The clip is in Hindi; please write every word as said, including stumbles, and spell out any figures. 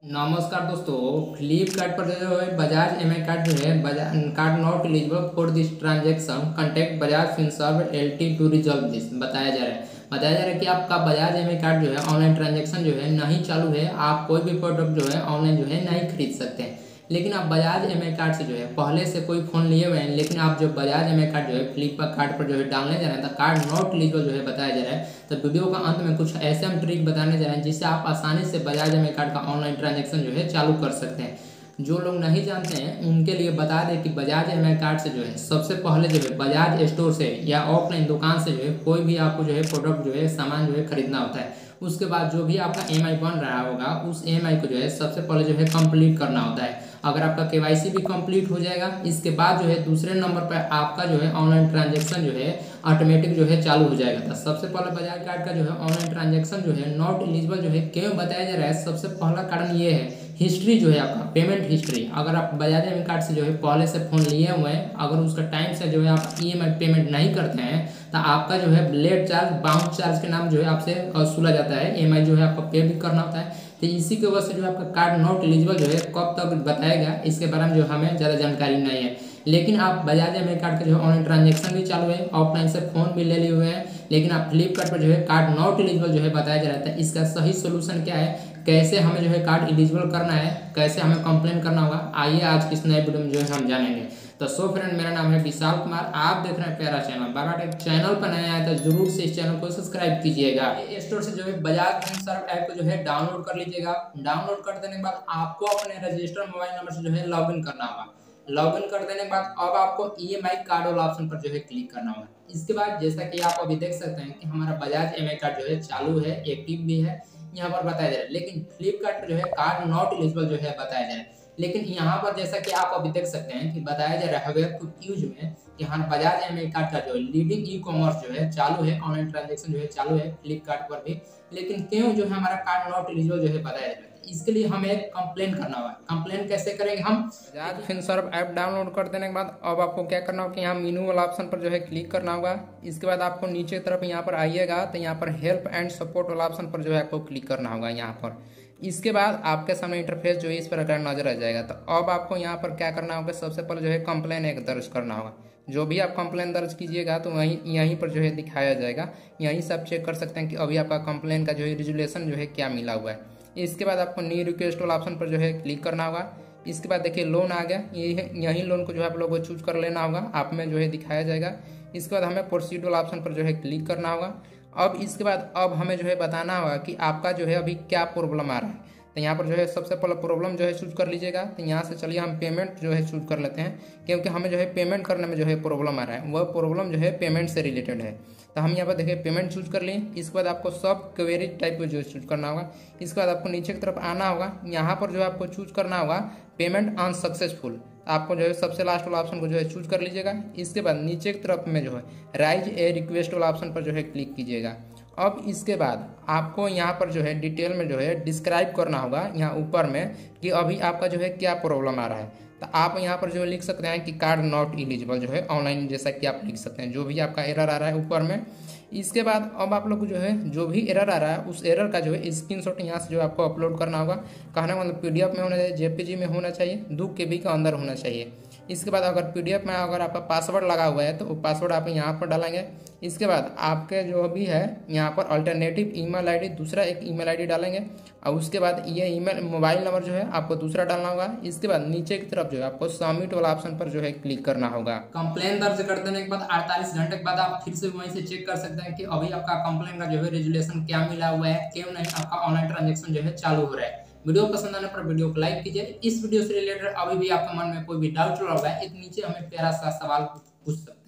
नमस्कार दोस्तों। फ्लिपकार्ट पर जो है बजाज एम आई कार्ड जो है Bajaj card not eligible for this transaction contact Bajaj Finserv L T to resolve this बताया जा रहा है बताया जा रहा है कि आपका बजाज एम आई कार्ड जो है ऑनलाइन ट्रांजेक्शन जो है नहीं चालू है। आप कोई भी प्रोडक्ट जो है ऑनलाइन जो है नहीं खरीद सकते हैं। लेकिन आप बजाज एम आई कार्ड से जो है पहले से कोई फ़ोन लिए हुए हैं, लेकिन आप जो बजाज एम आई कार्ड जो है फ्लिपकार्ट पर जो है डालने जा रहे हैं तो कार्ड नॉट एलिजिबल जो है बताया जा रहा है। तो वीडियो का अंत में कुछ ऐसे हम ट्रिक बताने जा रहे हैं जिससे आप आसानी से बजाज एम आई कार्ड का ऑनलाइन ट्रांजेक्शन जो है चालू कर सकते हैं। जो लोग नहीं जानते हैं उनके लिए बता दें कि बजाज एम आई कार्ड से जो है सबसे पहले जो है बजाज स्टोर से या ऑफलाइन दुकान से जो है कोई भी आपको जो है प्रोडक्ट जो है सामान जो है खरीदना होता है। उसके बाद जो भी आपका एम आई बन रहा होगा उस एम आई को जो है सबसे पहले जो है कंप्लीट करना होता है। अगर आपका के वाई सी भी कंप्लीट हो जाएगा, इसके बाद जो है दूसरे नंबर पर आपका जो है ऑनलाइन ट्रांजेक्शन जो है ऑटोमेटिक जो है चालू हो जाएगा। तो सबसे पहले बजाज कार्ड का जो है ऑनलाइन ट्रांजेक्शन जो है नॉट एलिजिबल जो है क्यों बताया जा रहा है, सबसे पहला कारण ये है हिस्ट्री जो है आपका पेमेंट हिस्ट्री। अगर आप बजाज एम कार्ड से जो है पहले से फ़ोन लिए हुए हैं, अगर उसका टाइम से जो है आप ई एम आई पेमेंट नहीं करते हैं तो आपका जो है लेट चार्ज बाउंस चार्ज के नाम जो है आपसे वसूला जाता है। ई एम आई जो है आपको पे भी करना होता है। तो इसी की वजह से जो आपका कार्ड नॉट एलिजिबल जो है कब तक बताएगा इसके बारे में जो हमें ज़्यादा जानकारी नहीं है। लेकिन आप बजाज एम आई कार्ड का जो है ऑनलाइन ट्रांजेक्शन भी चालू है, ऑफलाइन से फ़ोन भी ले लिए हुए हैं, लेकिन आप फ्लिपकार्ट पर जो है कार्ड नॉट एलिजिबल जो है बताया जा रहा था। इसका सही सोल्यूशन क्या है, कैसे हमें जो है कार्ड एलिजिबल करना है, कैसे हमें कंप्लेन करना होगा, आइए आज की इस नए वीडियो में जो है हम जानेंगे। तो सो फ्रेंड, मेरा नाम है विशाल कुमार, आप देख रहे हैं प्यारा चैनल बाबा टेक। चैनल पर नया आया तो जरूर से इस चैनल को सब्सक्राइब कीजिएगा। स्टोर से जो है बजाज फिनसर्व ऐप को जो है डाउनलोड कर लीजिएगा। डाउनलोड कर देने के बाद आपको अपने रजिस्टर्ड मोबाइल नंबर से जो है लॉग इन करना होगा। लॉग इन कर देने के बाद अब आपको ई एम आई कार्ड वाला ऑप्शन पर जो है क्लिक करना होगा। इसके बाद जैसा कि आप अभी देख सकते हैं कि हमारा बजाज एम आई कार्ड जो है चालू है, एक्टिव भी है, यहाँ पर बताया जा रहा है। लेकिन फ्लिपकार्ट पर जो है कार्ड नॉट एलिजिबल जो है बताया जा रहा है। लेकिन यहाँ पर जैसा कि आप अभी देख सकते हैं कि बताया जा रहा है वेब टू यूज में कि हाँ बजाज एम आई कार्ड का जो है लीडिंग ई कॉमर्स जो है चालू है, ऑनलाइन ट्रांजेक्शन जो है चालू है फ्लिपकार्ट पर भी। लेकिन क्यों जो है हमारा कार्ड नॉट एलिजिबल जो है बताया जा रहा है, इसके लिए हमें एक कंप्लेन करना होगा। कंप्लेन कैसे करेंगे हम, बजाज फिनसर्व ऐप डाउनलोड कर देने के बाद अब आपको क्या करना होगा कि यहाँ मीनू वाला ऑप्शन पर जो है क्लिक करना होगा। इसके बाद आपको नीचे की तरफ यहाँ पर आइएगा तो यहाँ पर हेल्प एंड सपोर्ट वाला ऑप्शन पर जो है आपको क्लिक करना होगा यहाँ पर। इसके बाद आपके सामने इंटरफेस जो है इस प्रकार नजर आ जाएगा। तो अब आपको यहाँ पर क्या करना होगा, सबसे पहले जो है कंप्लेन एक दर्ज करना होगा। जो भी आप कंप्लेन दर्ज कीजिएगा तो वहीं यहीं पर जो है दिखाया जाएगा। यहीं से आप चेक कर सकते हैं कि अभी आपका कंप्लेन का जो है रिजोल्यूशन जो है क्या मिला हुआ है। इसके बाद आपको न्यू रिक्वेस्ट वाला ऑप्शन पर जो है क्लिक करना होगा। इसके बाद देखिए लोन आ गया, ये यही लोन को जो है आप लोगों को चूज कर लेना होगा, आप में जो है दिखाया जाएगा। इसके बाद हमें प्रोसीड वाला ऑप्शन पर जो है क्लिक करना होगा। अब इसके बाद अब हमें जो है बताना होगा कि आपका जो है अभी क्या प्रॉब्लम आ रहा है। तो यहाँ पर जो है सबसे पहले प्रॉब्लम जो है चूज कर लीजिएगा। तो यहाँ से चलिए हम पेमेंट जो है चूज कर लेते हैं, क्योंकि हमें जो है पेमेंट करने में जो है प्रॉब्लम आ रहा है, वह प्रॉब्लम जो है पेमेंट से रिलेटेड है। तो हम यहाँ पर देखिए पेमेंट चूज कर लिए। इसके बाद आपको सब क्वेरी टाइप को जो है चूज करना होगा। इसके बाद आपको नीचे की तरफ आना होगा, यहाँ पर जो है आपको चूज करना होगा पेमेंट अनसक्सेसफुल। आपको जो है सबसे लास्ट वाला ऑप्शन को जो है चूज कर लीजिएगा। इसके बाद नीचे की तरफ में जो है राइज ए रिक्वेस्ट वाला ऑप्शन पर जो है क्लिक कीजिएगा। अब इसके बाद आपको यहाँ पर जो है डिटेल में जो है डिस्क्राइब करना होगा यहाँ ऊपर में कि अभी आपका जो है क्या प्रॉब्लम आ रहा है। तो आप यहाँ पर जो है लिख सकते हैं कि कार्ड नॉट एलिजिबल जो है ऑनलाइन, जैसा कि आप लिख सकते हैं जो भी आपका एरर आ रहा है ऊपर में। इसके बाद अब आप लोग को जो है जो भी एरर आ रहा है उस एरर का जो है स्क्रीनशॉट यहाँ से जो आपको अपलोड करना होगा। कहना मतलब पीडीएफ में होना चाहिए, जेपीजी में होना चाहिए, दो केबी का अंदर होना चाहिए। इसके बाद अगर पीडीएफ में अगर आपका पासवर्ड लगा हुआ है तो वो पासवर्ड आप यहाँ पर डालेंगे। इसके बाद आपके जो भी है यहाँ पर अल्टरनेटिव ईमेल आईडी दूसरा एक ईमेल आईडी डालेंगे और उसके बाद ये ईमेल मोबाइल नंबर जो है आपको दूसरा डालना होगा। इसके बाद नीचे की तरफ जो है आपको सबमिट वाला ऑप्शन पर जो है क्लिक करना होगा। कंप्लेन दर्ज कर देने के बाद अड़तालीस घंटे के बाद आप फिर से वहीं से चेक कर सकते हैं कि अभी आपका कंप्लेन का जो है रेजुलेशन क्या मिला हुआ है, क्यों नहीं आपका ऑनलाइन ट्रांजेक्शन जो है चालू हो रहा है। वीडियो पसंद आने पर वीडियो को लाइक कीजिए। इस वीडियो से रिलेटेड अभी भी आपके मन में कोई भी डाउट रहा है, एक नीचे हमें प्यारा सा सवाल पूछ सकते हैं।